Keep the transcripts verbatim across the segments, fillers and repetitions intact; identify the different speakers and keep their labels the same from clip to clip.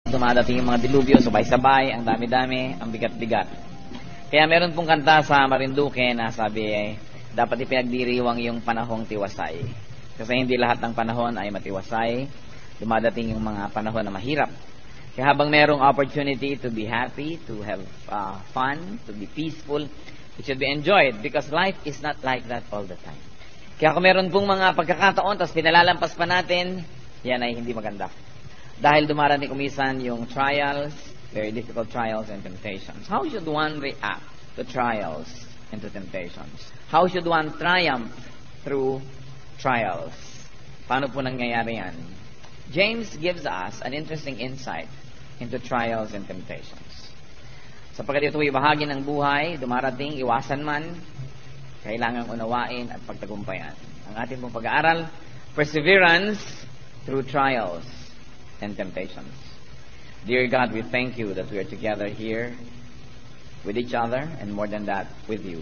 Speaker 1: Dumadating yung mga dilubyo, sabay-sabay, ang dami-dami, ang bigat-bigat. Kaya meron pong kanta sa Marinduque na sabi, eh, dapat ipinagdiriwang yung panahong tiwasay. Kasi hindi lahat ng panahon ay matiwasay. Dumadating yung mga panahon na mahirap. Kaya habang merong opportunity to be happy, to have uh, fun, to be peaceful, it should be enjoyed because life is not like that all the time. Kaya kung meron pong mga pagkakataon, tapos pinalalampas pa natin, yan ay hindi maganda. Dahil dumarating kumisan yung trials, very difficult trials and temptations. How should one react to trials and to temptations? How should one triumph through trials? Paano po nangyayari yan? James gives us an interesting insight into trials and temptations. Sapagkat ito ay bahagi ng buhay, dumarating, iwasan man, kailangang unawain at pagtagumpayan. Ang ating pong pag-aaral, perseverance through trials and temptations. Dear God, we thank you that we are together here with each other and more than that, with you.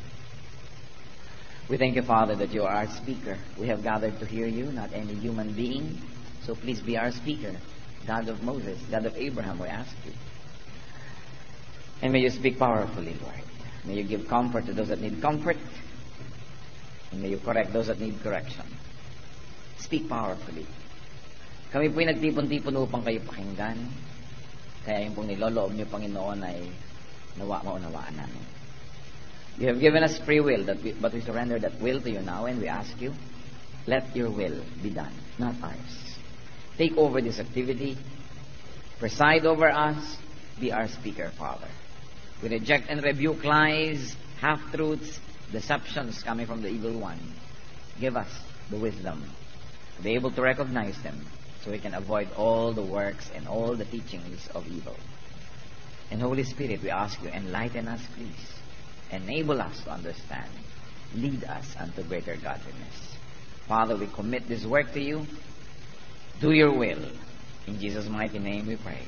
Speaker 1: We thank you, Father, that you are our speaker. We have gathered to hear you, not any human being. So please be our speaker. God of Moses, God of Abraham, we ask you. And may you speak powerfully, Lord. May you give comfort to those that need comfort. And may you correct those that need correction. Speak powerfully. Kami po'y nagtipon-tipon upang kayo pakinggan. Kaya yung pong niloloob niyo, Panginoon, ay nawa maunawaan namin. You have given us free will, that we, but we surrender that will to you now, and we ask you, let your will be done, not ours. Take over this activity. Preside over us. Be our speaker, Father. We reject and rebuke lies, half-truths, deceptions coming from the evil one. Give us the wisdom to be able to recognize them, so we can avoid all the works and all the teachings of evil. And Holy Spirit, we ask you, enlighten us, please. Enable us to understand. Lead us unto greater godliness. Father, we commit this work to you. Do your will. In Jesus' mighty name we pray.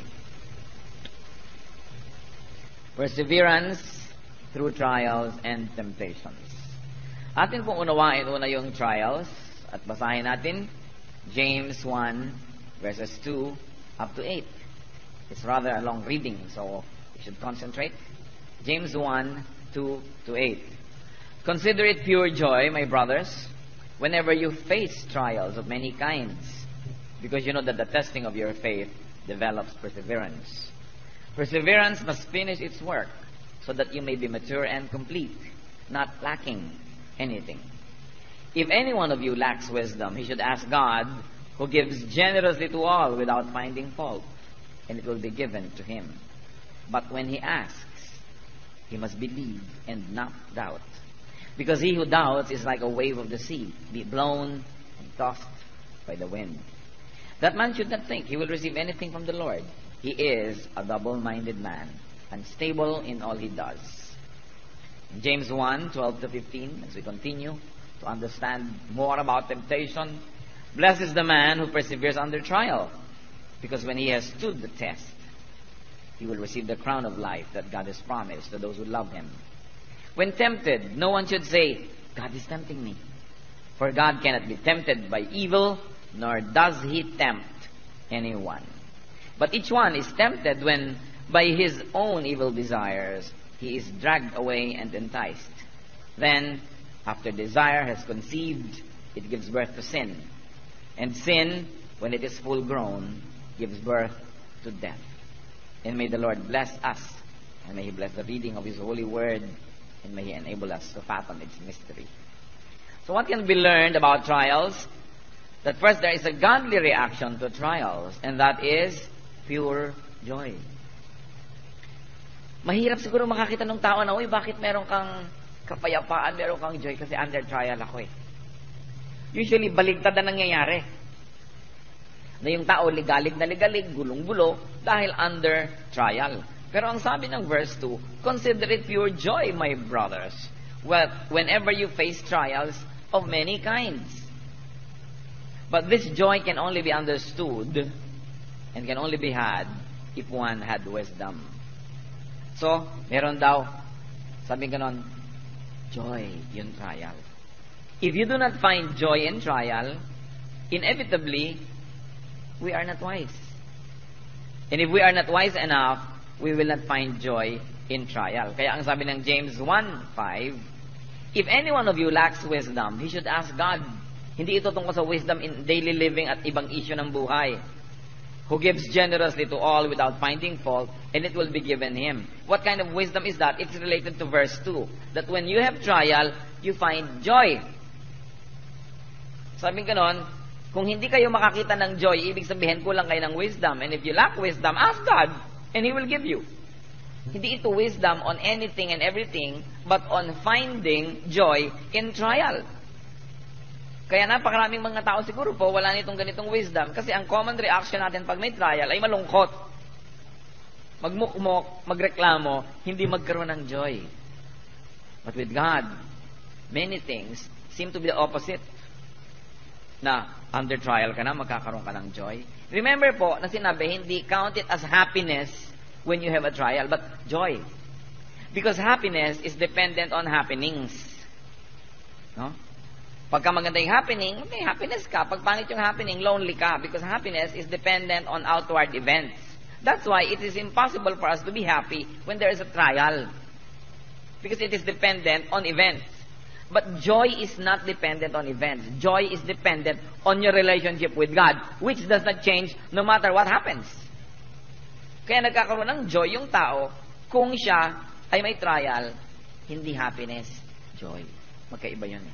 Speaker 1: Perseverance through trials and temptations. Atin pong unawain una yung trials at basahin natin James one, verses two up to eight. It's rather a long reading, so we should concentrate. James one, two to eight. Consider it pure joy, my brothers, whenever you face trials of many kinds, because you know that the testing of your faith develops perseverance. Perseverance must finish its work, so that you may be mature and complete, not lacking anything. If any one of you lacks wisdom, he should ask God, who gives generously to all without finding fault, and it will be given to him. But when he asks, he must believe and not doubt. Because he who doubts is like a wave of the sea, be blown and tossed by the wind. That man should not think he will receive anything from the Lord. He is a double-minded man, unstable in all he does. In James one, twelve to fifteen, as we continue to understand more about temptation, blessed is the man who perseveres under trial, because when he has stood the test, he will receive the crown of life that God has promised to those who love him. When tempted, no one should say, God is tempting me. For God cannot be tempted by evil, nor does he tempt anyone. But each one is tempted when by his own evil desires he is dragged away and enticed. Then, after desire has conceived, it gives birth to sin. And sin, when it is full grown, gives birth to death. And may the Lord bless us, and may he bless the reading of his holy word, and may he enable us to fathom its mystery. So what can be learned about trials? That first, there is a godly reaction to trials, and that is pure joy. Mahirap siguro makakita ng tao na, uy, bakit meron kang kapayapaan, meron kang joy, kasi under trial ako eh. Usually, baligtad na nangyayari. Na yung tao ligalig na ligalig, gulong-gulo, dahil under trial. Pero ang sabi ng verse two, consider it pure joy, my brothers, well, whenever you face trials of many kinds. But this joy can only be understood and can only be had if one had wisdom. So, meron daw, sabi ganon, joy yung trial. If you do not find joy in trial, inevitably, we are not wise. And if we are not wise enough, we will not find joy in trial. Kaya ang sabi ng James one five, if any one of you lacks wisdom, he should ask God. Hindi ito tungkol sa wisdom in daily living at ibang issue ng buhay. Who gives generously to all without finding fault, and it will be given him. What kind of wisdom is that? It's related to verse two. That when you have trial, you find joy. Sabi ganon, kung hindi kayo makakita ng joy, ibig sabihin kulang kayo ng wisdom. And if you lack wisdom, ask God, and He will give you. Hindi ito wisdom on anything and everything, but on finding joy in trial. Kaya napakaraming mga tao siguro po, wala nitong ganitong wisdom. Kasi ang common reaction natin pag may trial ay malungkot. Magmukmok, magreklamo, hindi magkaroon ng joy. But with God, many things seem to be the opposite. Na under trial ka na, magkakaroon ka ng joy. Remember po, na sinabi, hindi count it as happiness when you have a trial, but joy. Because happiness is dependent on happenings. No? Pagka maganda yung happening, may happiness ka. Pag pangit yung happening, lonely ka. Because happiness is dependent on outward events. That's why it is impossible for us to be happy when there is a trial. Because it is dependent on events. But joy is not dependent on events. Joy is dependent on your relationship with God, which does not change no matter what happens. Kaya nagkakaroon ng joy yung tao kung siya ay may trial, hindi happiness, joy. Magkaiba yun.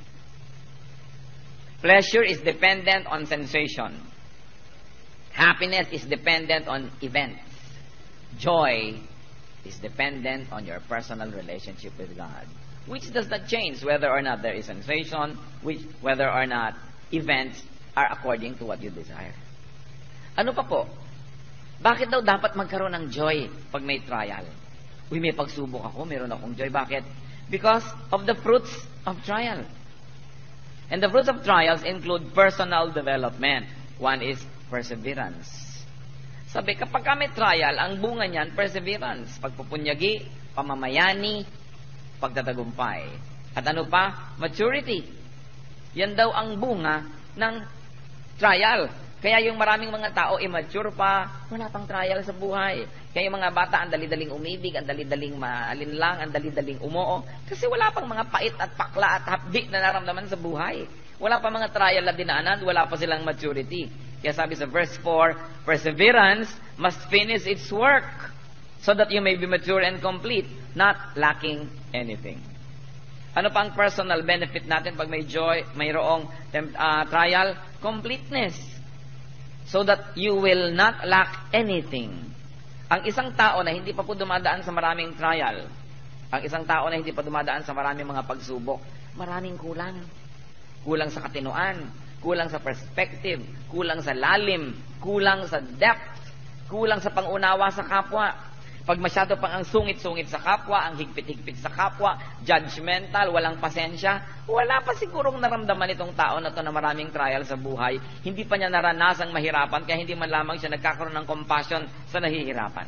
Speaker 1: Pleasure is dependent on sensation. Happiness is dependent on events. Joy is dependent on your personal relationship with God, which does not change whether or not there is sensation, which whether or not events are according to what you desire. Ano pa po? Bakit daw dapat magkaroon ng joy pag may trial? Uy, may pagsubok ako, meron akong joy. Bakit? Because of the fruits of trial. And the fruits of trials include personal development. One is perseverance. Sabi, kapag ka may trial, ang bunga niyan, perseverance. Pagpupunyagi, pamamayani, pagtatagumpay. At ano pa? Maturity. Yan daw ang bunga ng trial. Kaya yung maraming mga tao immature pa, wala pang trial sa buhay. Kaya yung mga bata, ang dali-daling umibig, ang dali-daling maalinlang, ang dali-daling umuo. Kasi wala pang mga pait at pakla at hapdi na naramdaman sa buhay. Wala pa mga trial na dinaanan, wala pa silang maturity. Kaya sabi sa verse four, perseverance must finish its work so that you may be mature and complete, not lacking anything. Ano pa ang personal benefit natin pag may joy, mayroong uh, trial? Completeness. So that you will not lack anything. Ang isang tao na hindi pa po dumadaan sa maraming trial, ang isang tao na hindi pa dumadaan sa maraming mga pagsubok, maraming kulang. Kulang sa katinuan, kulang sa perspective, kulang sa lalim, kulang sa depth, kulang sa pangunawa sa kapwa. Pag masyado pang ang sungit-sungit sa kapwa, ang higpit-higpit sa kapwa, judgmental, walang pasensya, wala pa sigurong naramdaman itong tao na to na maraming trial sa buhay. Hindi pa niya naranasang mahirapan, kaya hindi man lamang siya nagkakaroon ng compassion sa nahihirapan.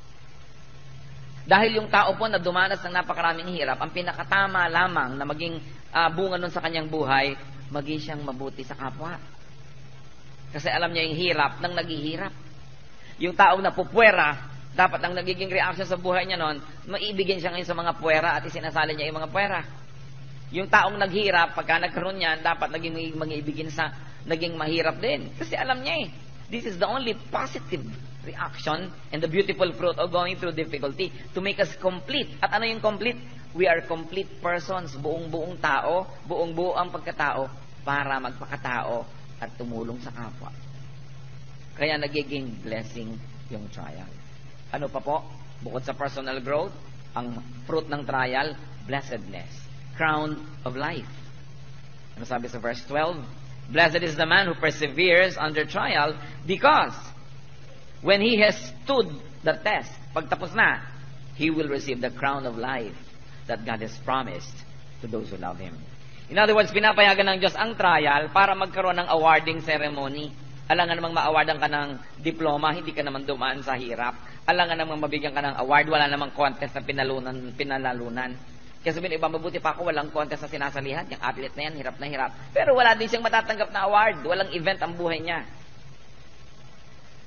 Speaker 1: Dahil yung tao po na dumanas ng napakaraming hirap, ang pinakatama lamang na maging uh, bunga nun sa kanyang buhay, maging siyang mabuti sa kapwa. Kasi alam niya yung hirap ng naghihirap. Yung taong napupwera, dapat ang nagiging reaction sa buhay niya noon, maibigin siya ngayon sa mga puwera at isinasali niya yung mga puwera. Yung taong naghirap, pagka nagkaroon niyan, dapat naging mag-ibigin sa naging mahirap din. Kasi alam niya eh, this is the only positive reaction and the beautiful fruit of going through difficulty to make us complete. At ano yung complete? We are complete persons, buong-buong tao, buong-buo ang pagkatao para magpakatao at tumulong sa kapwa. Kaya nagiging blessing yung trial. Ano pa po? Bukod sa personal growth, ang fruit ng trial, blessedness, crown of life. Ano sabi sa verse twelve? Blessed is the man who perseveres under trial because when he has stood the test, pagtapos na, he will receive the crown of life that God has promised to those who love Him. In other words, pinapayagan ng Diyos ang trial para magkaroon ng awarding ceremony. Alangan namang ma-awardan ka ng diploma, hindi ka naman dumaan sa hirap. Alangan namang mabigyan ka ng award, wala namang contest na pinalunan, pinalalunan. Kaya sabihin, iba mabuti pa ako, walang contest na sinasalihan. Yung athlete na yan, hirap na hirap. Pero wala din siyang matatanggap na award. Walang event ang buhay niya.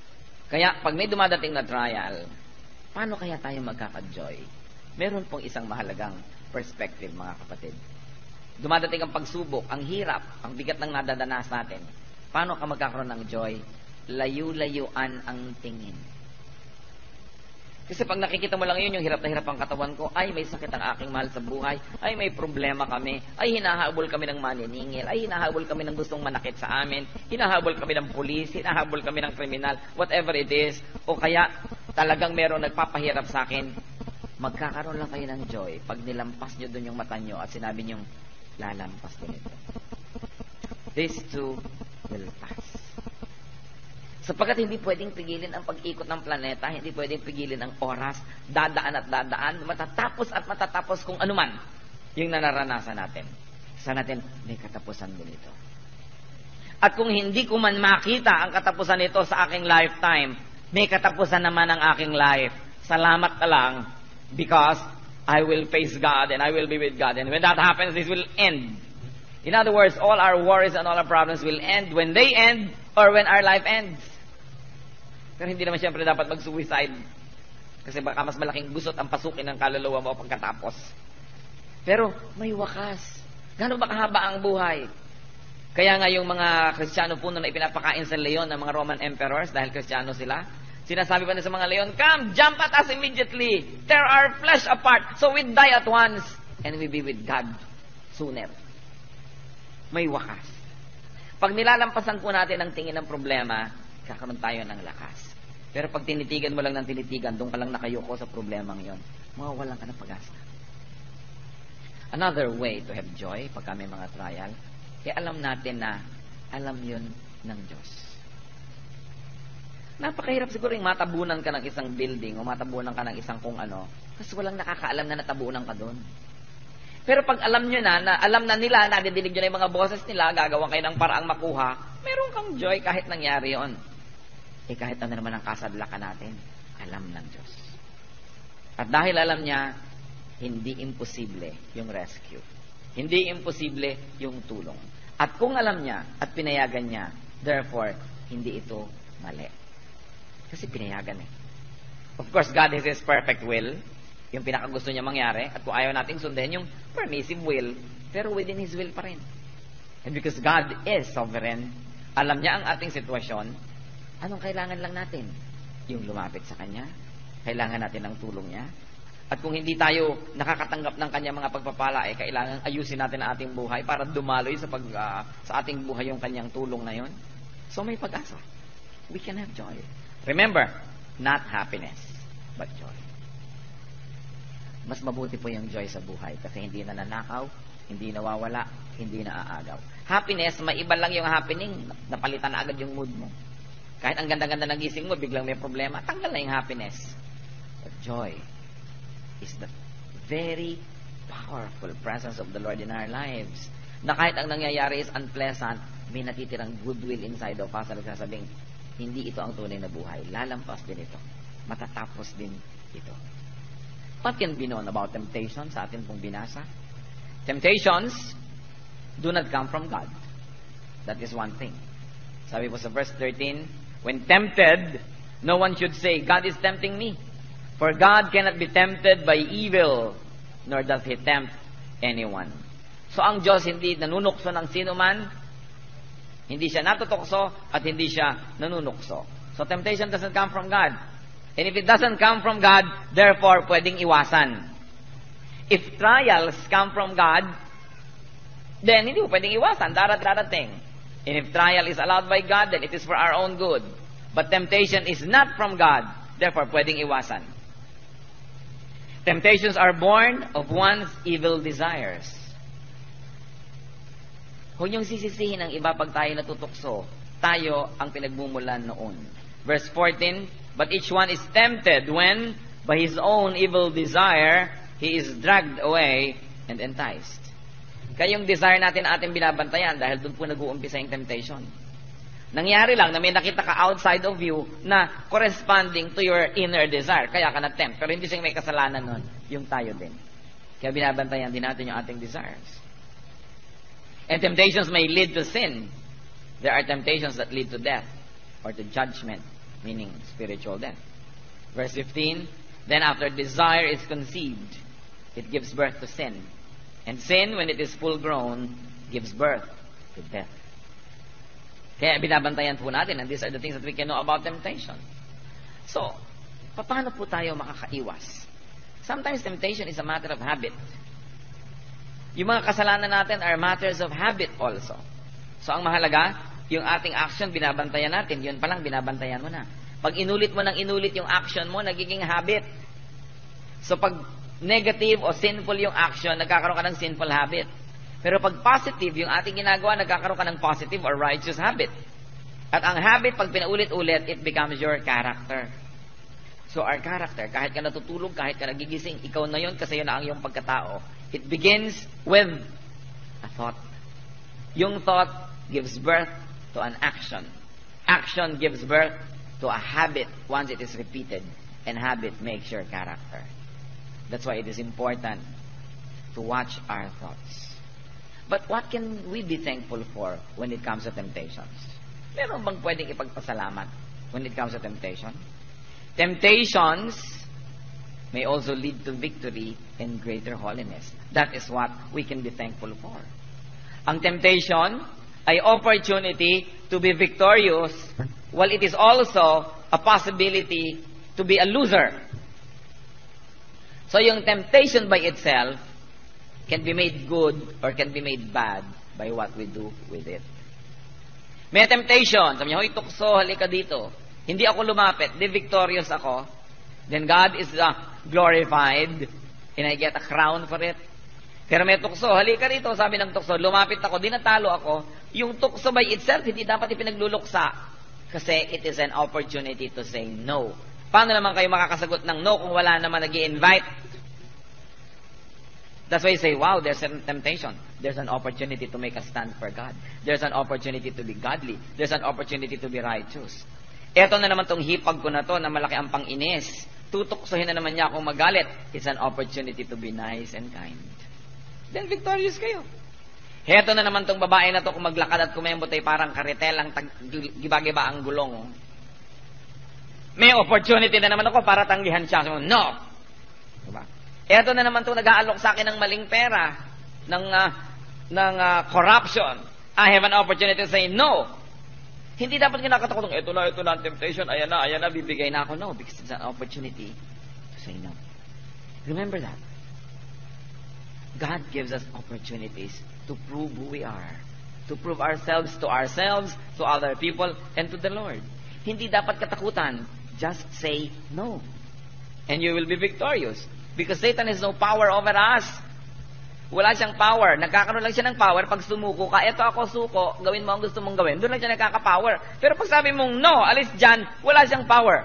Speaker 1: Kaya, pag may dumadating na trial, paano kaya tayo magkaka-joy? Meron pong isang mahalagang perspective, mga kapatid. Dumadating ang pagsubok, ang hirap, ang bigat ng nadadanas natin. Paano ka magkakaroon ng joy? Layu-layuan ang tingin. Kasi pag nakikita mo lang yun, yung hirap na hirap ang katawan ko, ay may sakit ang aking mahal sa buhay, ay may problema kami, ay hinahabol kami ng maniningil, ay hinahabol kami ng gustong manakit sa amin, hinahabol kami ng pulis, hinahabol kami ng kriminal, whatever it is, o kaya talagang meron nagpapahirap sa akin, magkakaroon lang kayo ng joy pag nilampas nyo dun yung mata nyo at sinabi nyo, lalampas din ito. These two will pass. Sapagkat hindi pwedeng pigilin ang pag-ikot ng planeta, hindi pwedeng pigilin ang oras, dadaan at dadaan, matatapos at matatapos kung anuman yung nanaranasan natin. Sa natin, may katapusan din ito. At kung hindi ko man makita ang katapusan nito sa aking lifetime, may katapusan naman ang aking life. Salamat na lang because I will face God and I will be with God. And when that happens, this will end. In other words, all our worries and all our problems will end when they end or when our life ends. Pero hindi naman siyempre dapat mag-suicide. Kasi baka mas malaking gusot ang pasukin ng kaluluwa mo pagkatapos. Pero may wakas. Gano'n ba kahaba ang buhay? Kaya nga yung mga Kristiyano po na ipinapakain sa leon ng mga Roman emperors dahil Kristiyano sila, sinasabi pa na sa mga leon, come, jump at us immediately. Tear our flesh apart so we die at once and we be with God sooner. May wakas. Pag nilalampasan po natin ang tingin ng problema, kakaroon tayo ng lakas. Pero pag tinitigan mo lang ng tinitigan, doon ka lang nakayuko sa problemang yon, mawawalan ka ng pag-asa. Another way to have joy, pagka may mga trial, eh alam natin na alam yun ng Diyos. Napakahirap siguro yung matabunan ka ng isang building o matabunan ka ng isang kung ano, kasi walang nakakaalam na natabunan ka doon. Pero pag alam nyo na, na alam na nila, nadidinig nyo na yung mga boses nila, gagawa kayo ng paraang makuha, meron kang joy kahit nangyari yon. Eh kahit ano naman ang kasadlakan natin, alam ng Diyos. At dahil alam niya, hindi imposible yung rescue. Hindi imposible yung tulong. At kung alam niya at pinayagan niya, therefore, hindi ito mali. Kasi pinayagan eh. Of course, God has His perfect will, yung pinakagusto niya mangyari, at kung ayaw nating sundin, yung permissive will, pero within His will pa rin. And because God is sovereign, alam niya ang ating sitwasyon, anong kailangan lang natin? Yung lumapit sa Kanya, kailangan natin ng tulong niya. At kung hindi tayo nakakatanggap ng Kanya mga pagpapala, eh, kailangan ayusin natin ang ating buhay para dumaloy sa, pag, uh, sa ating buhay yung Kanyang tulong na yon. So may pag-asa. We can have joy. Remember, not happiness, but joy. Mas mabuti po yung joy sa buhay kasi hindi na nanakaw, hindi nawawala, hindi na aagaw. Happiness, maiba lang yung happening, napalitan na agad yung mood mo. Kahit ang ganda-ganda ng gising mo, biglang may problema, tanggal na yung happiness. But joy is the very powerful presence of the Lord in our lives. Na kahit ang nangyayari is unpleasant, may natitirang goodwill inside of us na nagsasabing, hindi ito ang tunay na buhay. Lalampas din ito. Matatapos din ito. What can be known about temptation sa atin pong binasa? Temptations do not come from God. That is one thing. Sabi po sa verse thirteen, when tempted, no one should say, God is tempting me. For God cannot be tempted by evil, nor does He tempt anyone. So ang Diyos hindi nanunukso ng sino man, hindi siya natutokso, at hindi siya nanunukso. So temptation doesn't come from God. And if it doesn't come from God, therefore, pwedeng iwasan. If trials come from God, then hindi mo pwedeng iwasan, darat-darating. And if trial is allowed by God, then it is for our own good. But temptation is not from God, therefore, pwedeng iwasan. Temptations are born of one's evil desires. Huwag niyong sisisihin ang iba pag tayo natutokso. Tayo ang pinagmumulan noon. Verse fourteen, but each one is tempted when, by his own evil desire, he is dragged away and enticed. Kaya yung desire natin ating binabantayan dahil doon po nag-uumpisa yung temptation. Nangyari lang na may nakita ka outside of you na corresponding to your inner desire. Kaya ka na-tempt. Pero hindi siyang may kasalanan nun. Yung tayo din. Kaya binabantayan din natin yung ating desires. And temptations may lead to sin. There are temptations that lead to death or to judgment. meaning spiritual death. Verse fifteen, then after desire is conceived, it gives birth to sin. And sin, when it is full grown, gives birth to death. Kaya binabantayan po natin, and these are the things that we can know about temptation. So, paano po tayo makakaiwas? Sometimes temptation is a matter of habit. Yung mga kasalanan natin are matters of habit also. So, ang mahalaga, yung ating action, binabantayan natin. Yun pa lang, binabantayan mo na. Pag inulit mo ng inulit yung action mo, nagiging habit. So, pag negative o sinful yung action, nagkakaroon ka ng sinful habit. Pero pag positive, yung ating ginagawa, nagkakaroon ka ng positive or righteous habit. At ang habit, pag pinaulit-ulit, it becomes your character. So our character, kahit ka natutulog, kahit ka nagigising, ikaw na yun kasi yun na ang iyong pagkatao. It begins with a thought. Yung thought gives birth to an action. Action gives birth to a habit once it is repeated. And habit makes your character. That's why it is important to watch our thoughts. But what can we be thankful for when it comes to temptations? Meron bang pwedeng ipagpasalamat when it comes to temptation? Temptations may also lead to victory and greater holiness. That is what we can be thankful for. Ang temptation ay opportunity to be victorious, while it is also a possibility to be a loser. So yung temptation by itself can be made good or can be made bad by what we do with it. May temptation, sabi niya, hoy tukso, halika dito. Hindi ako lumapit, di victorious ako. Then God is uh, glorified and I get a crown for it. Pero may tukso, halika rito, sabi ng tukso, lumapit ako, di natalo ako. Yung tukso by itself, hindi dapat ipinagluluksa. Kasi it is an opportunity to say no. Paano naman kayo makakasagot ng no kung wala naman nag-i-invite? That's why you say, wow, there's a temptation. There's an opportunity to make a stand for God. There's an opportunity to be godly. There's an opportunity to be righteous. Eto na naman tong hipag ko na to na malaki ang pang-inis. Tutuksohin na naman niya akong magalit. It's an opportunity to be nice and kind. Then victorious kayo. Heto na naman tong babae na to kung maglakad at kumembot ay parang karitel ang giba-giba ang gulong. May opportunity na naman ako para tanggihan siya. So, no! Diba? Eto na naman itong nag-aalok sa akin ng maling pera, ng, uh, ng uh, corruption. I have an opportunity to say no. Hindi dapat kinakatakot ng, ito na, ito na, temptation, ayan na, ayan na, bibigay na ako. No, because it's an opportunity to say no. Remember that. God gives us opportunities to prove who we are. To prove ourselves to ourselves, to other people, and to the Lord. Hindi dapat katakutan. Just say no. And you will be victorious. Because Satan has no power over us. Wala siyang power. Nagkakaroon lang siya ng power pag sumuko ka. Eto ako suko, gawin mo ang gusto mong gawin. Doon lang siya nagkaka-power. Pero pag sabi mong no, alis dyan, wala siyang power.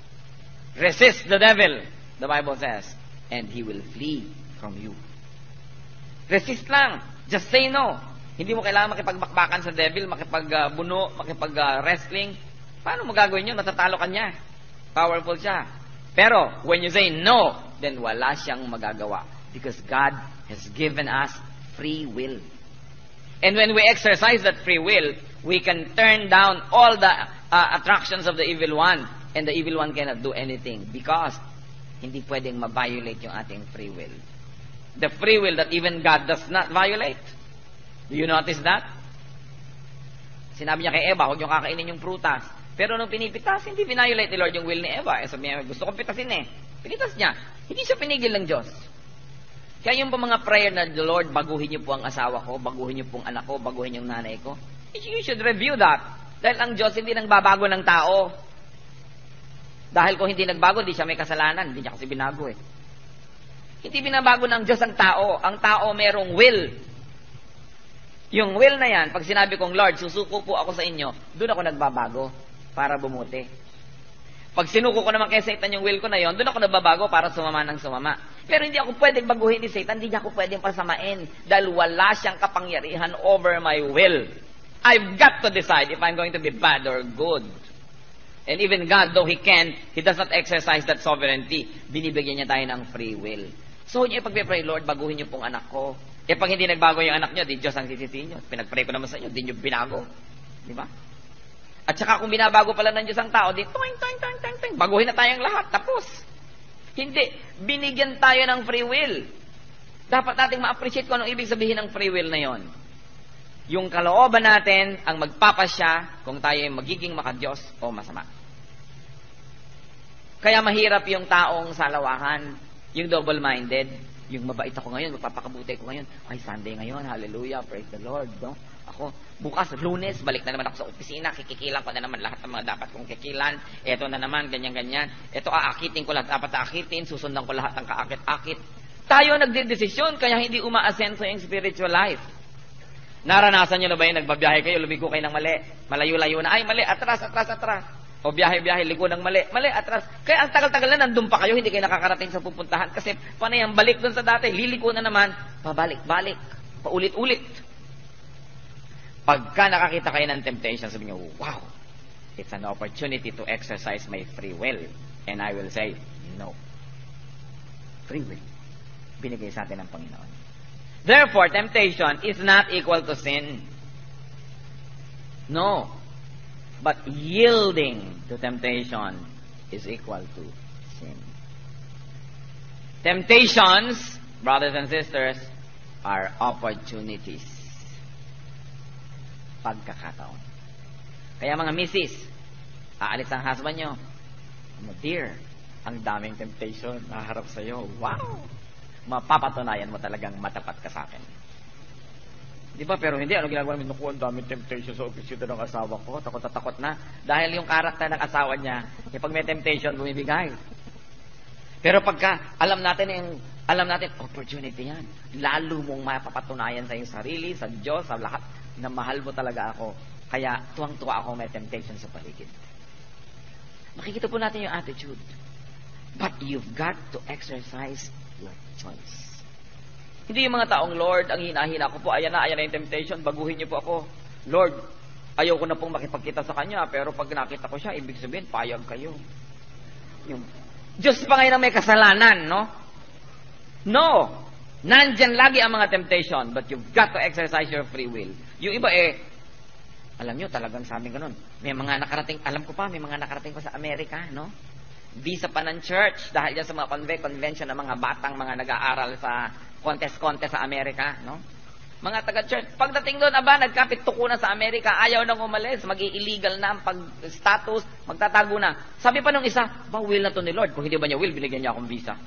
Speaker 1: Resist the devil, the Bible says, and he will flee from you. Resist lang. Just say no. Hindi mo kailangan makipagbakbakan sa devil, makipagbuno, makipag-wrestling. Paano mo gagawin yun? Matatalo ka niya. Powerful siya. Pero, when you say no, then wala siyang magagawa. Because God has given us free will. And when we exercise that free will, we can turn down all the uh, attractions of the evil one. And the evil one cannot do anything. Because, hindi pwedeng ma-violate yung ating free will. The free will that even God does not violate. Do you notice that? Sinabi niya kay Eva, huwag niyo kakainin yung prutas. Pero nung pinipitas, hindi vinolate ni Lord yung will ni Eva. Eh, sabi niya, gusto kong pitasin eh. Pinitas niya. Hindi siya pinigil ng Diyos. Kaya yung pa mga prayer na, the Lord, baguhin niyo po ang asawa ko, baguhin niyo po ang anak ko, baguhin yung nanay ko. You should review that. Dahil ang Diyos hindi nang babago ng tao. Dahil kung hindi nagbago, hindi siya may kasalanan. Hindi niya kasi binago eh. Hindi binabago ng Diyos ang tao. Ang tao merong will. Yung will na yan, pag sinabi kong, Lord, susuko po ako sa inyo, doon ako nagbabago para bumuti. Pag sinuko ko naman kay Satan yung will ko na yon, doon ako nagbabago para sumama ng sumama. Pero hindi ako pwedeng baguhin ni Satan, hindi niya ako pwedeng pasamain dahil wala siyang kapangyarihan over my will. I've got to decide if I'm going to be bad or good. And even God, though He can, He does not exercise that sovereignty. Binibigyan niya tayo ng free will. So, niyo pag-pray, Lord, baguhin niyo pong anak ko. Eh, pag hindi nagbago yung anak niyo, di Diyos ang sisisihin niyo. Pinag-pray ko naman sa inyo, di niyo binago. Di ba? At saka kung binabago pala ng Diyos ang tao, di, toing, toing, toing, toing, toing, baguhin na tayong lahat, tapos. Hindi, binigyan tayo ng free will. Dapat nating ma-appreciate kung anong ibig sabihin ng free will na yon. Yung kalooban natin ang magpapasya kung tayo ay magiging makadiyos o masama. Kaya mahirap yung taong salawahan, yung double-minded, yung mabait ako ngayon, magpapakabuti ko ngayon. Ay, Sunday ngayon, hallelujah, praise the Lord, no? Ako, bukas, Lunes, balik na naman ako sa opisina, kikikilan ko na naman lahat ng mga dapat kong kikilan. Ito na naman, ganyan-ganyan. Ito, aakitin ko lahat, dapat aakitin, susundan ko lahat ng kaakit-akit. Tayo nagdedesisyon, kaya hindi umaasenso yung spiritual life. Naranasan nyo na ba yung nagbabiyahe kayo, lumiko kayo ng mali, malayo-layo na, ay, mali, atras, atras, atras. O biyahe-biyahe, liko ng mali, mali, atras. Kaya ang tagal-tagal na, nandun pa kayo, hindi kayo nakakarating sa pupuntahan. Kasi, panay ang balik dun sa dati, liliko na naman, pabalik-balik, paulit-ulit. Pagka nakakita kayo ng temptation, sabi niyo, wow, it's an opportunity to exercise my free will. And I will say, no. Free will. Binigay sa atin ng Panginoon. Therefore, temptation is not equal to sin. No. But yielding to temptation is equal to sin. Temptations, brothers and sisters, are opportunities. Pagkakataon. Kaya mga missis, aalis ang husband nyo. Oh, dear, ang daming temptation naharap sa'yo. Wow! Mapapatunayan mo talagang matapat ka sa akin. Di ba? Pero hindi, ano ginagawa namin? Naku, ang daming temptation sa opisina ng asawa ko. Takot na takot na. Dahil yung karakter ng asawa niya, eh, pag may temptation, bumibigay. Pero pagka, alam natin yung, alam natin, opportunity yan. Lalo mong mapapatunayan sa iyong sarili, sa Diyos, sa lahat, na mahal mo talaga ako. Kaya, tuwang-tuwa ako may temptation sa paligid. Makikita po natin yung attitude. But you've got to exercise your choice. Hindi yung mga taong, Lord, ang hinahina ko po, ayan na, ayan na yung temptation, baguhin niyo po ako. Lord, ayaw ko na pong makipagkita sa Kanya, pero pag nakita ko siya, ibig sabihin, payag kayo. Yung, Diyos pa ngayon ang may kasalanan, no? No! Nandyan lagi ang mga temptation, but you've got to exercise your free will. Yung iba eh, alam nyo, talagang sabi ganun. May mga nakarating, alam ko pa, may mga nakarating ko sa Amerika, no? Visa pa ng church, dahil dyan sa mga conve- convention ng mga batang, mga nag-aaral sa contest-contest sa Amerika, no? Mga taga-church, pagdating doon, aba, nagkapit tuko na sa Amerika, ayaw nang umalis, mag-i-illegal na ang pag-status, magtatago na. Sabi pa nung isa, ba, will na to ni Lord? Kung hindi ba niya will, binigyan niya akong visa.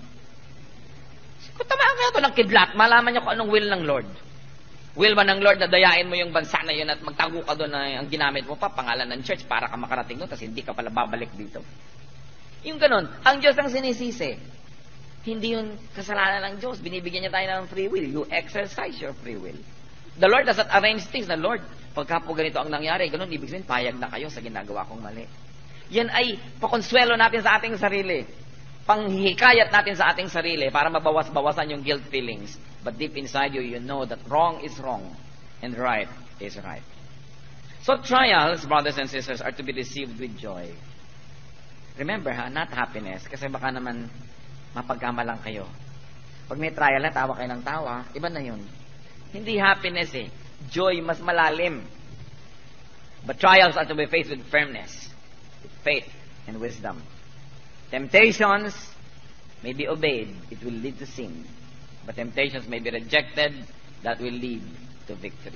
Speaker 1: Kung tamaan kaya ito ng kidlat, malaman niyo kung anong will ng Lord. Will ba ng Lord na dayain mo yung bansa na yun at magtago ka doon na ang ginamit mo pa, pangalan ng church, para ka makarating doon, tapos hindi ka pala babalik dito. Yung ganun, ang Diyos ang sinisisi. Hindi yun kasalanan ng Diyos. Binibigyan niya tayo ng free will. You exercise your free will. The Lord does not arrange things na, Lord, pagka po ganito ang nangyari, ganun, ibig sabihin, payag na kayo sa ginagawa kong mali. Yan ay pakonsuelo natin sa ating sarili. Panghikayat natin sa ating sarili para mabawas-bawasan yung guilt feelings. But deep inside you, you know that wrong is wrong and right is right. So trials, brothers and sisters, are to be received with joy. Remember ha, not happiness. Kasi baka naman mapagkamalang kayo. Pag may trial na, tawa kayo ng tawa, iba na yun. Hindi happiness eh. Joy, mas malalim. But trials are to be faced with firmness, with faith and wisdom. Temptations may be obeyed. It will lead to sin. But temptations may be rejected. That will lead to victory.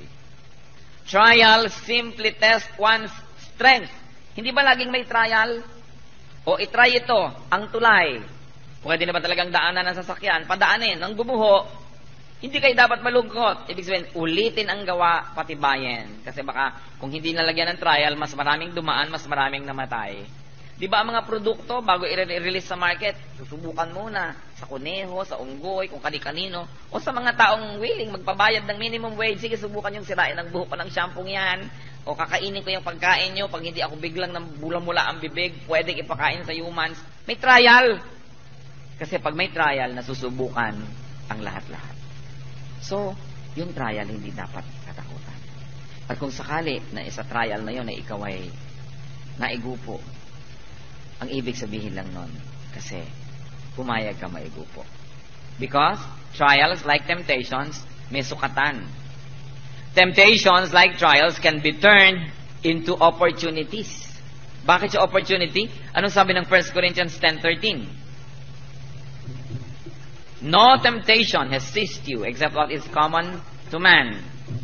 Speaker 1: Trials simply test one's strength. Hindi ba laging may trial? O itry ito, ang tulay. Pwede na ba talagang daanan ng sasakyan? Padaanin, ang gumuho. Hindi kayo dapat malungkot. Ibig sabihin, ulitin ang gawa, patibayin. Kasi baka kung hindi nalagyan ng trial, mas maraming dumaan, mas maraming namatay. Di ba ang mga produkto, bago i-release sa market, susubukan muna sa kuneho, sa unggoy, kung kani-kanino, o sa mga taong willing magpabayad ng minimum wage, sige, subukan yung sirain ng buho pa ng shampoo yan, o kakainin ko yung pagkain nyo, pag hindi ako biglang ng bulang-mula ang bibig, pwede ipakain sa humans. May trial. Kasi pag may trial, nasusubukan ang lahat-lahat. So, yung trial hindi dapat katakutan. At kung sakali na isa trial na yun, na ikaw ay naigupo, ang ibig sabihin lang nun, kasi pumayag ka maigupo. Because trials, like temptations, may sukatan. Temptations, like trials, can be turned into opportunities. Bakit siya opportunity? Anong sabi ng First Corinthians ten thirteen? No temptation has seized you except what is common to man.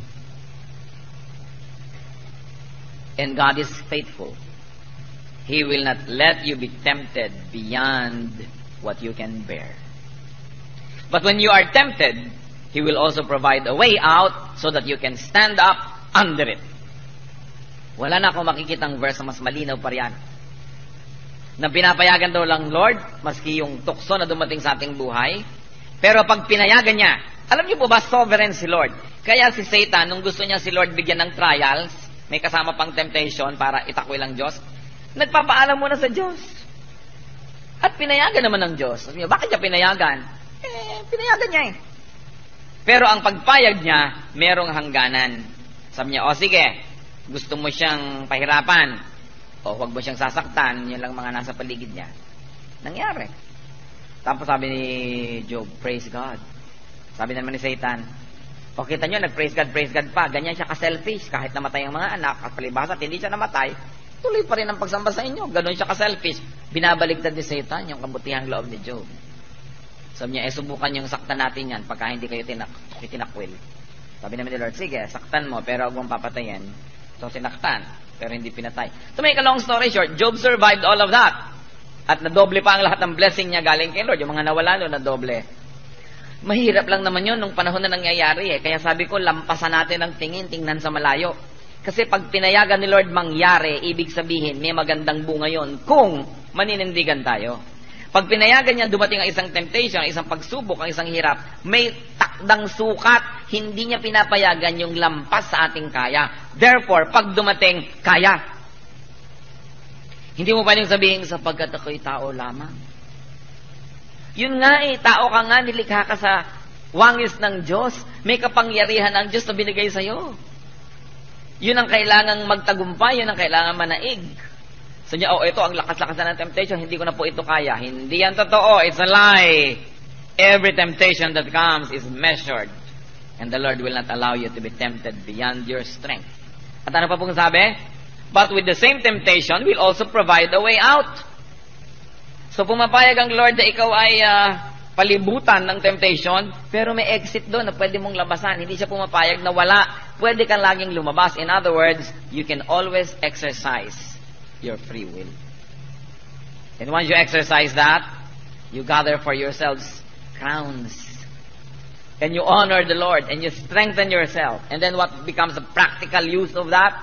Speaker 1: And God is faithful. He will not let you be tempted beyond what you can bear. But when you are tempted, He will also provide a way out so that you can stand up under it. Wala na akong makikitang verse na mas malinaw pa riyan. Na pinapayagan daw lang Lord, maski yung tukso na dumating sa ating buhay, pero pag pinayagan niya, alam niyo po ba, sovereign si Lord. Kaya si Satan, nung gusto niya si Lord bigyan ng trials, may kasama pang temptation para itakwil ang Diyos, nagpapaalam muna sa Diyos. At pinayagan naman ng Diyos. Sabi niya, bakit niya pinayagan? Eh, pinayagan niya eh. Pero ang pagpayag niya, merong hangganan. Sabi niya, o sige, gusto mo siyang pahirapan, o huwag mo siyang sasaktan, yun lang mga nasa paligid niya. Nangyari. Tapos sabi ni Job, praise God. Sabi naman ni Satan, o kita nyo, nag-praise God, praise God pa. Ganyan siya ka-selfish. Kahit namatay ang mga anak, at palibhasa, hindi siya namatay, tuloy pa rin ang pagsamba sa inyo. Ganon siya ka-selfish. Binabaliktad ni Satan yung kabutihang loob ni Job. Sabi niya, eh, subukan yung saktan natin yan pagka hindi kayo tinak tinakwil. Sabi naman ni Lord, sige, saktan mo, pero huwag mong papatayin. So, sinaktan, pero hindi pinatay. To make a long story short, Job survived all of that. At nadoble pa ang lahat ng blessing niya galing kay Lord. Yung mga nawala no, nadoble. Mahirap lang naman yun nung panahon na nangyayari eh. Kaya sabi ko, lampasan natin ang tingin, tingnan sa malayo. Kasi pag pinayagan ni Lord mangyari, ibig sabihin, may magandang bunga yon kung maninindigan tayo. Pag pinayagan niya dumating ang isang temptation, ang isang pagsubok, ang isang hirap, may takdang sukat, hindi niya pinapayagan yung lampas sa ating kaya. Therefore, pag dumating, kaya. Hindi mo pwedeng sabihin, sapagkat ako'y tao lamang. Yun nga eh, tao ka nga, nilikha ka sa wangis ng Diyos. May kapangyarihan ng Diyos na binigay sa'yo. Yun ang kailangang magtagumpay, yun ang kailangang manaig. So niya, oh, ito ang lakas-lakas na ng temptation, hindi ko na po ito kaya. Hindi yan totoo, it's a lie. Every temptation that comes is measured. And the Lord will not allow you to be tempted beyond your strength. At ano pa pong sabi? But with the same temptation, will also provide a way out. So pumapayag ang Lord na ikaw ay uh, palibutan ng temptation, pero may exit doon na pwede mong labasan. Hindi siya pumapayag na wala. Pwede kang laging lumabas. In other words, you can always exercise your free will. And once you exercise that, you gather for yourselves crowns. And you honor the Lord, and you strengthen yourself. And then what becomes the practical use of that?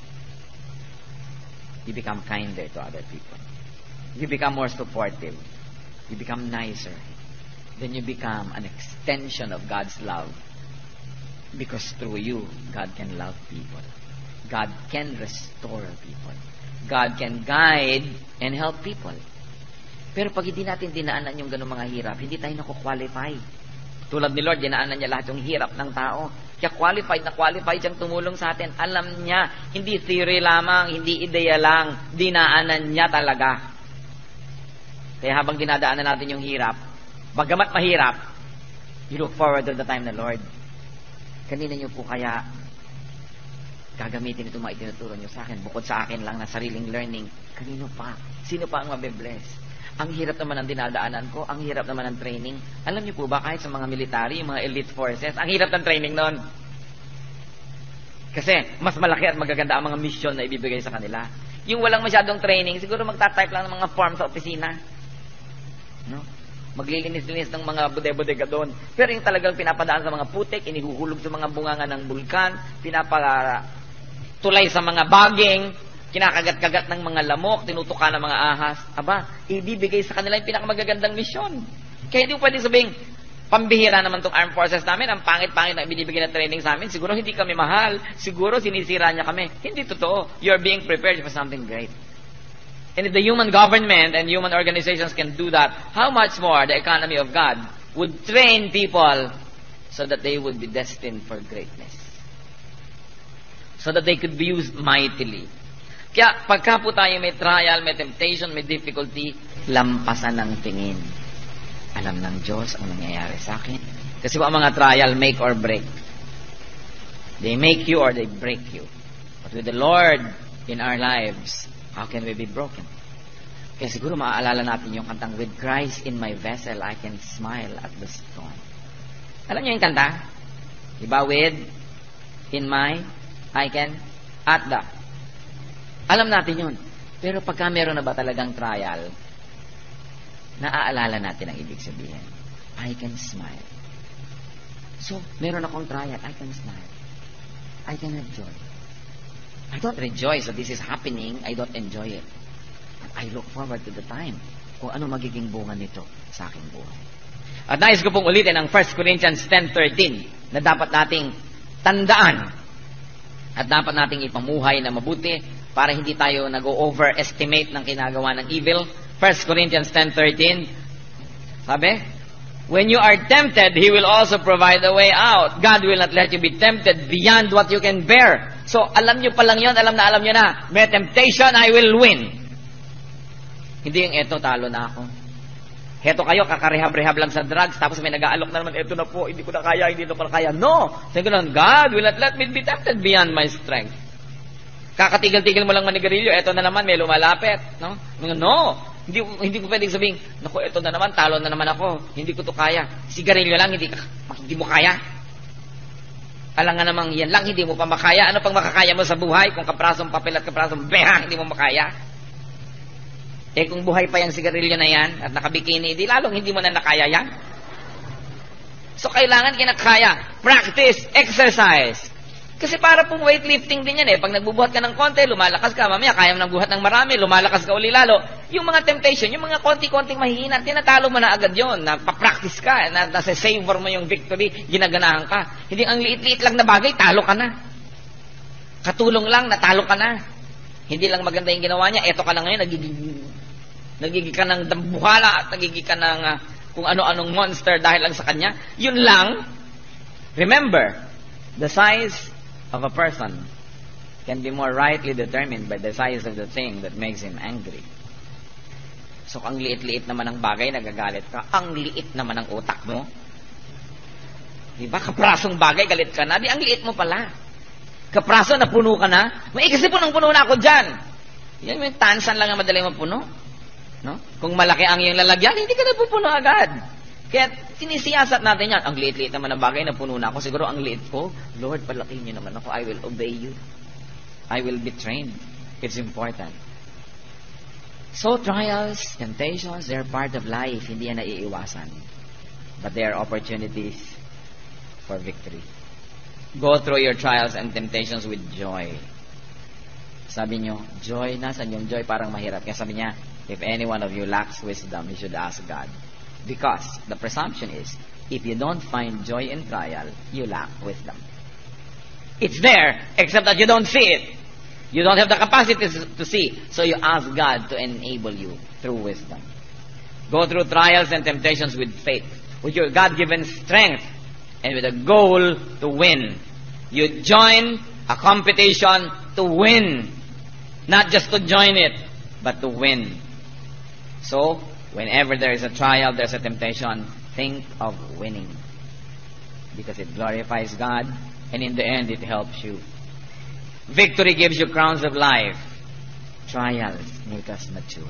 Speaker 1: You become kinder to other people. You become more supportive. You become nicer. Then you become an extension of God's love. Because through you, God can love people. God can restore people. God can guide and help people. Pero pag hindi natin dinaanan yung ganung mga hirap, hindi tayo naku-qualify. Tulad ni Lord, dinaanan niya lahat yung hirap ng tao. Kaya qualified na qualified siyang tumulong sa atin. Alam niya, hindi theory lamang, hindi ideya lang, dinaanan niya talaga. Kaya habang dinadaanan natin yung hirap, bagamat mahirap, you look forward to the time na, Lord, kanina niyo po kaya gagamitin ito mga itinuturo niyo sa akin, bukod sa akin lang na sariling learning, kanino pa? Sino pa ang mabibless? Ang hirap naman ang dinadaanan ko, ang hirap naman ang training. Alam niyo po ba, kahit sa mga military, yung mga elite forces, ang hirap ng training nun. Kasi mas malaki at magaganda ang mga mission na ibibigay sa kanila. Yung walang masyadong training, siguro magtatype lang ng mga form sa opisina. No? Maglilinis-linis ng mga bude-bodega doon. Pero yung talagang pinapadaan sa mga putik, inihuhulog sa mga bunganga ng bulkan, pinapatulay sa mga baging, kinakagat-kagat ng mga lamok, tinutuka ng mga ahas. Aba, ibibigay sa kanila yung pinakamagagandang misyon. Kaya hindi ko pwedeng sabing, pambihira naman itong armed forces namin, ang pangit-pangit na binibigay na training sa amin, siguro hindi kami mahal, siguro sinisira niya kami. Hindi totoo. You're being prepared for something great. And if the human government and human organizations can do that, how much more the economy of God would train people so that they would be destined for greatness. So that they could be used mightily. Kaya pagka po tayo may trial, may temptation, may difficulty, lampasan ng tingin. Alam ng Diyos ang nangyayari sa akin. Kasi po ang mga trial, make or break. They make you or they break you. But with the Lord, in our lives, how can we be broken? Kaya siguro maaalala natin yung kantang, with Christ in my vessel, I can smile at the storm. Alam niyo yung kanta? Diba? With, in my, I can, at the. Alam natin yun. Pero pagka meron na ba talagang trial, naaalala natin ang ibig sabihin. I can smile. So, meron akong trial, I can smile. I can have joy. I don't rejoice that this is happening. I don't enjoy it. But I look forward to the time kung ano magiging bunga nito sa aking buhay. At nais ko pong ulitin ang First Corinthians ten thirteen na dapat nating tandaan at dapat nating ipamuhay na mabuti para hindi tayo nag-overestimate ng kinagawa ng evil. First Corinthians ten thirteen, sabi, when you are tempted, He will also provide a way out. God will not let you be tempted beyond what you can bear. So, alam nyo pa lang yun, alam na alam nyo na, may temptation, I will win. Hindi yung eto, talo na ako. Heto kayo, kakarehab-rehab lang sa drugs, tapos may nag-aalok na naman, eto na po, hindi ko na kaya, hindi ko na kaya. No! Sabi ko lang, God will not let me be tempted beyond my strength. Kakatigil-tigil mo lang manigarilyo, eto na naman, may lumalapit. No? No! Hindi, hindi ko pwedeng sabihin, naku, eto na naman, talo na naman ako, hindi ko to kaya. Sigarilyo lang, hindi, hindi mo kaya. Alam nga namang yan lang, hindi mo pa makaya. Ano pang makakaya mo sa buhay kung kaprasong papel at kaprasong beha, hindi mo makaya? Eh kung buhay pa yung sigarilyo na yan at nakabikini, di lalong hindi mo na nakaya yan. So kailangan kinakaya. Practice, exercise. Kasi para pong weightlifting din yan eh. Pag nagbubuhat ka ng konti, lumalakas ka. Mamaya kaya mo nang buhat ng marami, lumalakas ka uli lalo. Yung mga temptation, yung mga konti-konting mahihina, tinatalo mo na agad yun. Napapractice ka, na, nasa savor mo yung victory, ginaganahan ka. Hindi ang liit-liit lang na bagay, talo ka na. Katulong lang, natalo ka na. Hindi lang maganda yung ginawa niya, eto ka na ngayon, nagiging, nagiging ka ng dambuhala at nagiging ka ng uh, kung ano-anong monster dahil lang sa kanya. Yun lang. Remember, the size of a person can be more rightly determined by the size of the thing that makes him angry. So, ang liit-liit naman ng bagay, nagagalit ka. Ang liit naman ng utak mo. Diba? Kaprasong bagay, galit ka na. Di, ang liit mo pala. Kapraso, napuno ka na. May kasi punong puno na ako dyan. Yan, may tansan lang ang madali mapuno. No? Kung malaki ang iyong lalagyan, hindi ka napupuno agad. Kaya sinisiyasat natin yan. Ang liit-liit naman ng bagay, napuno na ako. Siguro ang liit ko, Lord, palakihin niyo naman ako. I will obey you. I will be trained. It's important. So, trials, temptations, they're part of life. Hindi yan naiiwasan. But they are opportunities for victory. Go through your trials and temptations with joy. Sabi nyo, joy, nasan yung joy? Parang mahirap. Kaya sabi niya, if any one of you lacks wisdom, you should ask God. Because the presumption is, if you don't find joy in trial, you lack wisdom. It's there, except that you don't see it. You don't have the capacity to see. So you ask God to enable you through wisdom. Go through trials and temptations with faith, with your God-given strength, and with a goal to win. You join a competition to win. Not just to join it, but to win. So, whenever there is a trial, there's a temptation, think of winning. Because it glorifies God, and in the end, it helps you. Victory gives you crowns of life. Trials make us mature.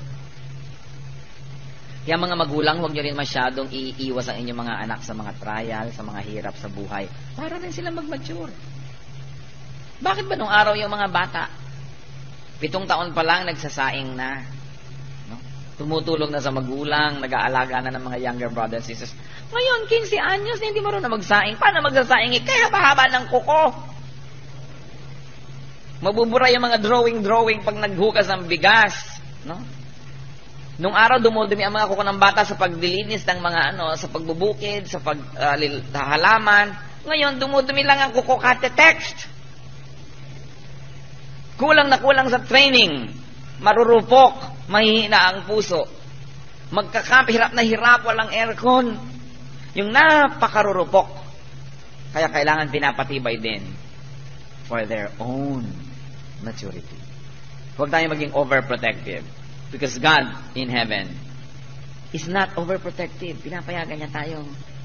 Speaker 1: Kaya mga magulang, huwag nyo rin masyadong iiwas ang inyong mga anak sa mga trial, sa mga hirap sa buhay. Para rin sila mag-mature. Bakit ba nung araw yung mga bata, pitong taon pa lang nagsasaing na, no? Tumutulong na sa magulang, nag-aalaga na ng mga younger brothers and sisters. Ngayon, fifteen anyos na hindi marunong na magsaing. Paano magsasaing? Eh, kaya mahaba ng kuko. Mabubura yung mga drawing-drawing pag naghukas ng bigas, no? Nung araw dumudumi ang mga kuko ng bata sa paglilinis ng mga ano, sa pagbubukid, sa paghalaman. Uh, Ngayon dumudumi lang ang kuko kate-text. Kulang na kulang sa training. Marurupok, mahihina ang puso. Magkakamp, hirap na hirap, walang aircon. Yung napakarurupok. Kaya kailangan pinapatibay din for their own maturity. Huwag tayo maging overprotective. Because God in heaven is not overprotective. Pinapayagan niya tayong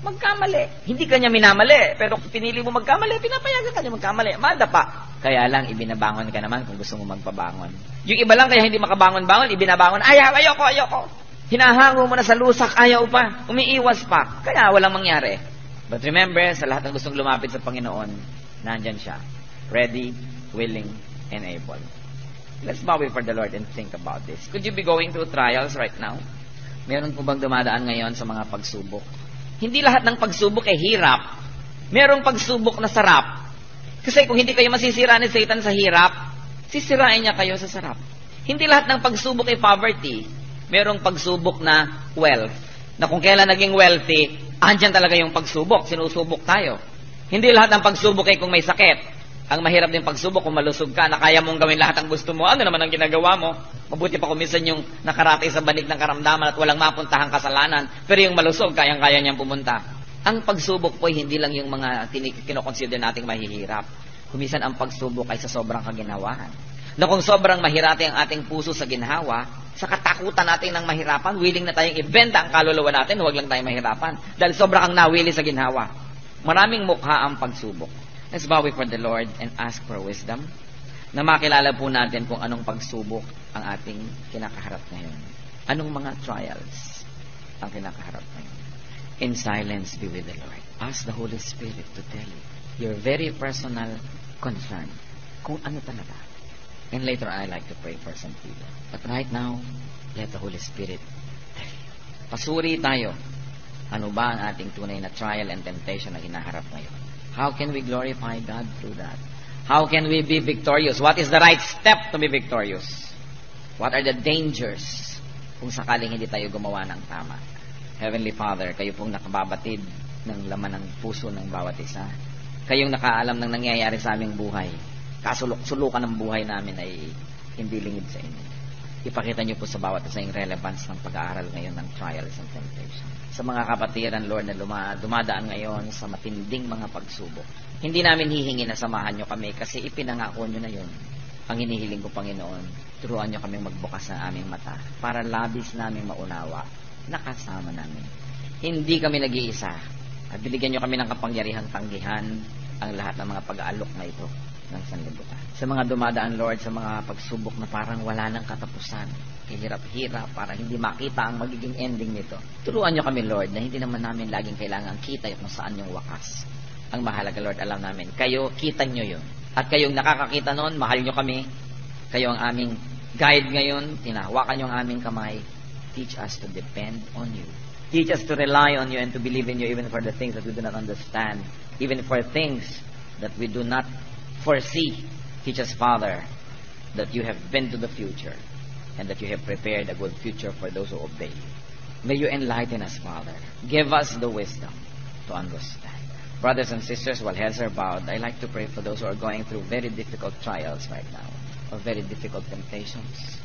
Speaker 1: magkamali. Hindi kanya minamali, pero kung pinili mo magkamali, pinapayagan kanya magkamali. Madapa. Kaya lang, ibinabangon ka naman kung gusto mo magpabangon. Yung iba lang kaya hindi makabangon-bangon, ibinabangon, ayaw, ayoko, ayoko. Hinahango mo na sa lusak, ayaw pa, umiiwas pa. Kaya walang mangyari. But remember, sa lahat ng gustong lumapit sa Panginoon, nandyan siya. Ready, willing, and able. Let's bow before the Lord and think about this. Could you be going through trials right now? Meron po bang dumadaan ngayon sa mga pagsubok? Hindi lahat ng pagsubok ay hirap. Merong pagsubok na sarap. Kasi kung hindi kayo masisira ni Satan sa hirap, sisirain niya kayo sa sarap. Hindi lahat ng pagsubok ay poverty. Merong pagsubok na wealth. Na kung kailan naging wealthy, andyan talaga yung pagsubok. Sinusubok tayo. Hindi lahat ng pagsubok ay kung may sakit. Ang mahirap din pagsubok kung malusog ka, na kaya mong gawin lahat ang gusto mo, ano naman ang ginagawa mo? Mabuti pa kung minsan yung nakaratay sa banig ng karamdaman at walang mapuntahang kasalanan, pero yung malusog, kayang-kaya niyang pumunta. Ang pagsubok po, hindi lang yung mga kinoconsider nating mahihirap. Kumisan ang pagsubok ay sa sobrang kaginawahan. Na kung sobrang mahirati ang ating puso sa ginhawa, sa katakutan natin ng mahirapan, willing na tayong ibenta ang kaluluwa natin, huwag lang tayong mahirapan. Dahil sobrang ang nawili sa ginhawa. Maraming mukha ang pagsubok. Let's bow before the Lord and ask for wisdom na makilala po natin kung anong pagsubok ang ating kinakaharap ngayon. Anong mga trials ang kinakaharap ngayon. In silence, be with the Lord. Ask the Holy Spirit to tell you your very personal concern kung ano talaga. And later, I like to pray for some people. But right now, let the Holy Spirit tell you. Pasuri tayo. Ano ba ang ating tunay na trial and temptation na hinaharap ngayon? How can we glorify God through that? How can we be victorious? What is the right step to be victorious? What are the dangers kung sakaling hindi tayo gumawa ng tama? Heavenly Father, kayo pong nakababatid ng laman ng puso ng bawat isa. Kayong nakaalam ng nangyayari sa aming buhay. Kasuluk-sulukan ng buhay namin ay hindi lingid sa inyo. Ipakita niyo po sa bawat isa yung relevance ng pag-aaral ngayon ng trials and temptation. Sa mga kapatiran, Lord, na luma, dumadaan ngayon sa matinding mga pagsubok. Hindi namin hihingi na samahan nyo kami kasi ipinangako nyo na yun. Ang hinihiling ko, Panginoon, turuan nyo kami magbukas ng aming mata para labis namin maunawa na kasama namin. Hindi kami nag-iisa at binigyan nyo kami ng kapangyarihang tanggihan ang lahat ng mga pag-aalok na ito ng sanlibutan. Sa mga dumadaan, Lord, sa mga pagsubok na parang wala ng katapusan, kahirap-hirap para hindi makita ang magiging ending nito. Turuan nyo kami, Lord, na hindi naman namin laging kailangan kita kung saan yung wakas. Ang mahalaga, Lord, alam namin, kayo, kita nyo yun. At kayong nakakakita noon, mahal nyo kami. Kayo ang aming guide ngayon, tinahawakan nyo ang aming kamay. Teach us to depend on you. Teach us to rely on you and to believe in you even for the things that we do not understand. Even for things that we do not foresee. Teach us, Father, that you have been to the future and that you have prepared a good future for those who obey you. May you enlighten us, Father. Give us the wisdom to understand. Brothers and sisters, while heads are bowed, I like to pray for those who are going through very difficult trials right now or very difficult temptations.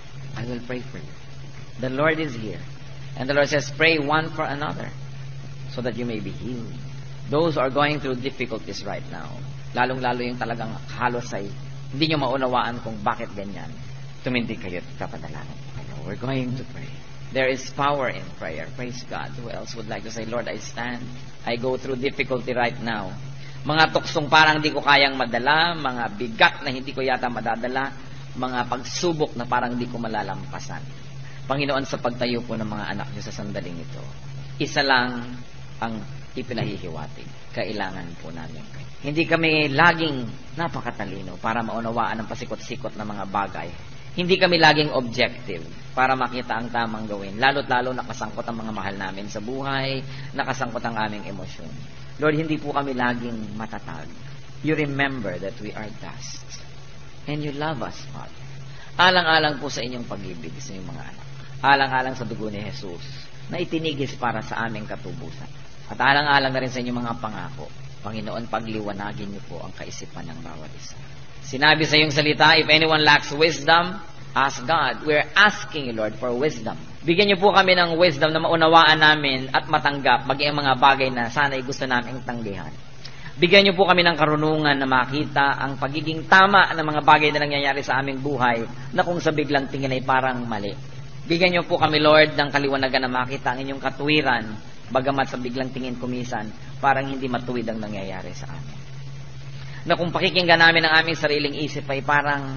Speaker 1: I will pray for you. The Lord is here. And the Lord says, pray one for another so that you may be healed. Those who are going through difficulties right now, lalong-lalo yung talagang halos ay hindi nyo maunawaan kung bakit ganyan, tumindig kayo at kapadalanan. We're going to pray. There is power in prayer. Praise God. Who else would like to say, Lord, I stand. I go through difficulty right now. Mga tuksong parang hindi ko kayang madala, mga bigat na hindi ko yata madadala, mga pagsubok na parang hindi ko malalampasan. Panginoon, sa pagtayo po ng mga anak niyo sa sandaling ito, isa lang ang ipinahihiwatig. Kailangan po namin kayo. Hindi kami laging napakatalino para maunawaan ang pasikot-sikot na mga bagay. Hindi kami laging objective para makita ang tamang gawin. Lalo't lalo nakasangkot ang mga mahal namin sa buhay, nakasangkot ang aming emosyon. Lord, hindi po kami laging matatag. You remember that we are dust. And you love us, Father. Alang-alang po sa inyong pag-ibig sa inyong mga anak. Alang-alang sa dugo ni Jesus na itinigis para sa aming katubusan. At alang-alang na rin sa inyong mga pangako. Panginoon, pagliwanagin niyo po ang kaisipan ng bawat isa. Sinabi sa iyong salita, if anyone lacks wisdom, ask God. We're asking you, Lord, for wisdom. Bigyan niyo po kami ng wisdom na maunawaan namin at matanggap maging mga bagay na sana'y gusto naming tanggihan. Bigyan niyo po kami ng karunungan na makita ang pagiging tama ng mga bagay na nangyayari sa aming buhay na kung sa biglang tingin ay parang mali. Bigyan niyo po kami, Lord, ng kaliwanagan na makita ang inyong katwiran bagamat sa biglang tingin kumisan, parang hindi matuwid ang nangyayari sa amin. Na kung pakikinggan namin ang aming sariling isip ay parang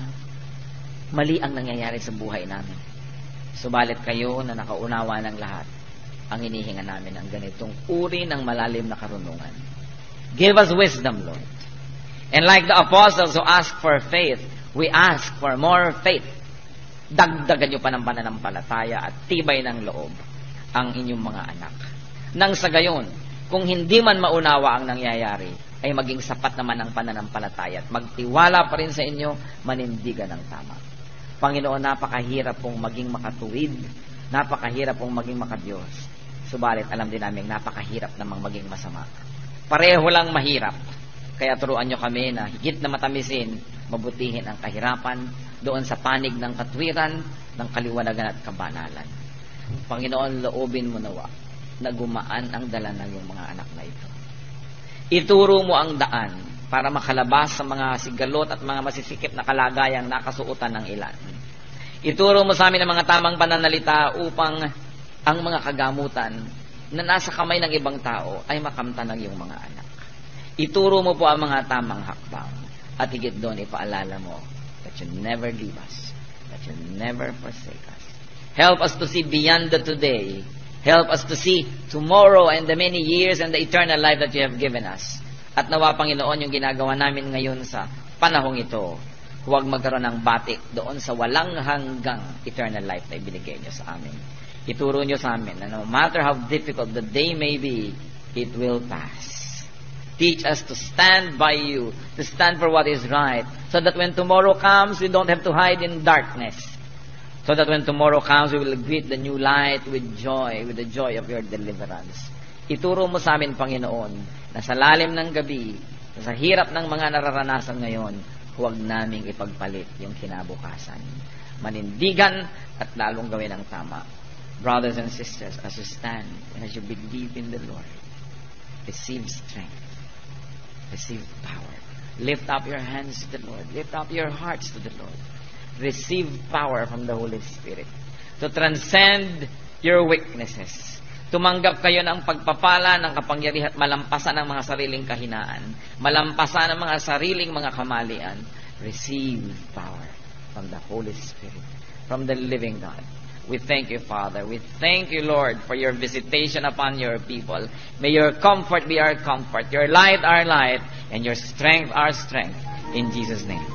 Speaker 1: mali ang nangyayari sa buhay namin. Subalit kayo na nakaunawa ng lahat, ang hinihinga namin ang ganitong uri ng malalim na karunungan. Give us wisdom, Lord. And like the apostles who ask for faith, we ask for more faith. Dagdagan nyo pa ng pananampalataya at tibay ng loob ang inyong mga anak. Nang sa gayon, kung hindi man maunawa ang nangyayari, ay maging sapat naman ang pananampalataya at magtiwala pa rin sa inyo, manindigan ng tama. Panginoon, napakahirap pong maging makatuwid, napakahirap pong maging makadiyos. Subalit, alam din namin, napakahirap namang maging masama. Pareho lang mahirap. Kaya turuan nyo kami na higit na matamisin, mabutihin ang kahirapan doon sa panig ng katwiran, ng kaliwanagan at kabanalan. Panginoon, loobin mo nawa na gumaan ang dala ng iyong mga anak na ito. Ituro mo ang daan para makalabas sa mga sigalot at mga masisikip na kalagayang nakasuotan ng ilan. Ituro mo sa amin ang mga tamang pananalita upang ang mga kagamutan na nasa kamay ng ibang tao ay makamtan ng iyong mga anak. Ituro mo po ang mga tamang hakbang at higit doon ipaalala mo that you never leave us, that you never forsake us. Help us to see beyond the today. Help us to see tomorrow and the many years and the eternal life that you have given us. At nawa, Panginoon, yung ginagawa namin ngayon sa panahong ito, huwag magkaroon ng batik doon sa walang hanggang eternal life na ibinigay niyo sa amin. Ituro niyo sa amin na no matter how difficult the day may be, it will pass. Teach us to stand by you, to stand for what is right, so that when tomorrow comes, we don't have to hide in darkness. So that when tomorrow comes, we will greet the new light with joy, with the joy of your deliverance. Ituro mo sa amin, Panginoon, na sa lalim ng gabi, sa hirap ng mga nararanasan ngayon, huwag naming ipagpalit yung kinabukasan. Manindigan at lalong gawin ang tama. Brothers and sisters, as you stand and as you believe in the Lord, receive strength. Receive power. Lift up your hands to the Lord. Lift up your hearts to the Lord. Receive power from the Holy Spirit to transcend your weaknesses. Tumanggap kayo ng pagpapala ng kapangyarihan at malampasan ang mga sariling kahinaan, malampasan ang mga sariling mga kamalian. Receive power from the Holy Spirit, from the living God. We thank you, Father. We thank you, Lord, for your visitation upon your people. May your comfort be our comfort, your light our light, and your strength our strength. In Jesus' name.